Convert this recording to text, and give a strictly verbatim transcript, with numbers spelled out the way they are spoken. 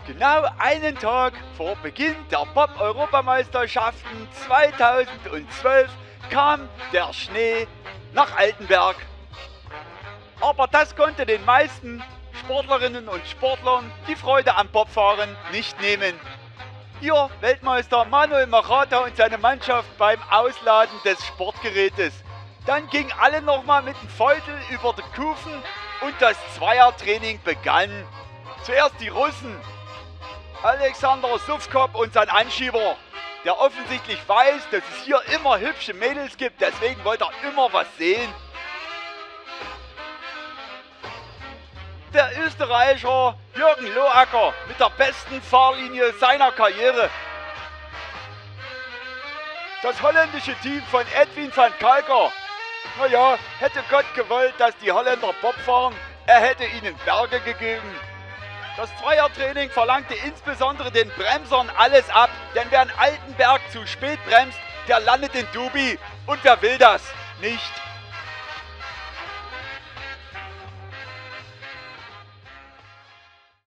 Genau einen Tag vor Beginn der Bob-Europameisterschaften zweitausendzwölf kam der Schnee nach Altenberg. Aber das konnte den meisten Sportlerinnen und Sportlern die Freude am Bobfahren nicht nehmen. Ihr Weltmeister Manuel Marata und seine Mannschaft beim Ausladen des Sportgerätes. Dann gingen alle nochmal mit dem Feudel über die Kufen und das Zweiertraining begann. Zuerst die Russen, Alexander Sufkop und sein Anschieber, der offensichtlich weiß, dass es hier immer hübsche Mädels gibt, deswegen wollte er immer was sehen. Der Österreicher Jürgen Loacker mit der besten Fahrlinie seiner Karriere. Das holländische Team von Edwin van Kalker. Naja, hätte Gott gewollt, dass die Holländer Bob fahren, er hätte ihnen Berge gegeben. Das Zweiertraining verlangte insbesondere den Bremsern alles ab, denn wer in Altenberg zu spät bremst, der landet in Dubi. Und wer will das nicht?